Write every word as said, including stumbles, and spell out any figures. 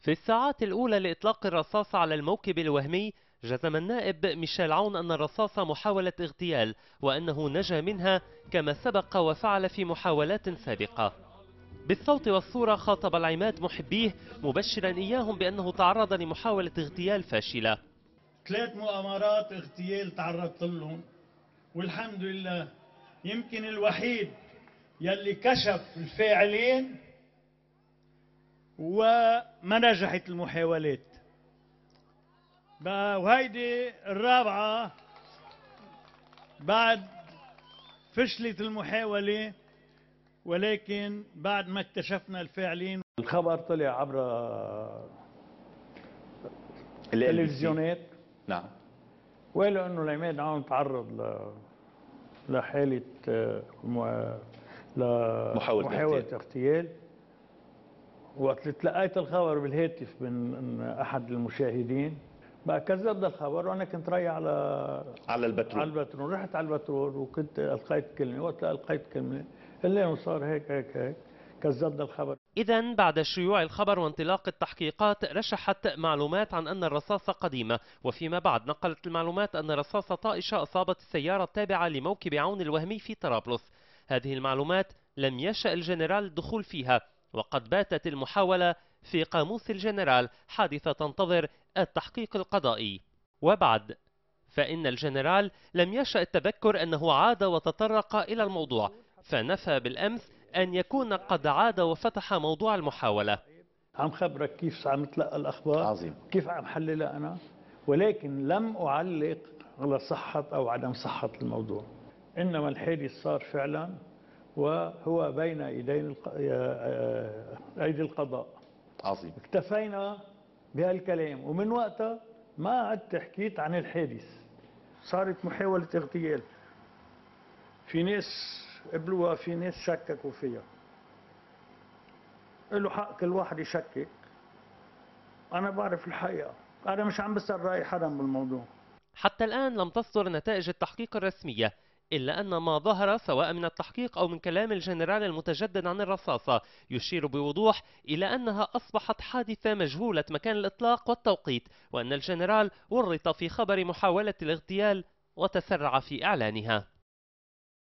في الساعات الأولى لإطلاق الرصاصة على الموكب الوهمي، جزم النائب ميشيل عون أن الرصاصة محاولة اغتيال، وأنه نجا منها كما سبق وفعل في محاولات سابقة. بالصوت والصورة خاطب العماد محبيه، مبشرا إياهم بأنه تعرض لمحاولة اغتيال فاشلة. ثلاث مؤامرات اغتيال تعرضت لهم، والحمد لله يمكن الوحيد يلي كشف الفاعلين وما نجحت المحاولات. وهيدي الرابعة بعد فشلت المحاولة، ولكن بعد ما اكتشفنا الفاعلين. الخبر طلع عبر التلفزيونات. نعم. وقالوا انه العماد عون تعرض ل لحالة لمحاولة اغتيال. وقت تلقيت الخبر بالهاتف من احد المشاهدين بقى كذبت الخبر، وانا كنت رايح على على البترول على البترول رحت على البترول وكنت القيت كلمه. وقت القيت كلمه قال لي صار هيك هيك هيك كذبت الخبر. إذن بعد شيوع الخبر وانطلاق التحقيقات، رشحت معلومات عن أن الرصاصة قديمة، وفيما بعد نقلت المعلومات أن رصاصة طائشة أصابت السيارة التابعة لموكب عون الوهمي في طرابلس. هذه المعلومات لم يشأ الجنرال الدخول فيها، وقد باتت المحاولة في قاموس الجنرال حادثة تنتظر التحقيق القضائي. وبعد فإن الجنرال لم يشأ التذكر أنه عاد وتطرق إلى الموضوع، فنفى بالأمس أن يكون قد عاد وفتح موضوع المحاولة. عم خبرك كيف عم تلقى الأخبار. عظيم. كيف عم حللها أنا، ولكن لم أعلق على صحة أو عدم صحة الموضوع. إنما الحادث صار فعلا وهو بين ايدين ايدي القضاء. عظيم. اكتفينا بهالكلام، ومن وقتها ما عدت حكيت عن الحادث. صارت محاولة اغتيال، في ناس قبلوها، في ناس شككوا فيها. له حق كل واحد يشكك. انا بعرف الحقيقة، انا مش عم بسأل رأي حدا بالموضوع. حتى الآن لم تصدر نتائج التحقيق الرسمية، إلا أن ما ظهر سواء من التحقيق أو من كلام الجنرال المتجدد عن الرصاصة يشير بوضوح إلى أنها أصبحت حادثة مجهولة مكان الإطلاق والتوقيت، وأن الجنرال ورط في خبر محاولة الاغتيال وتسرع في إعلانها.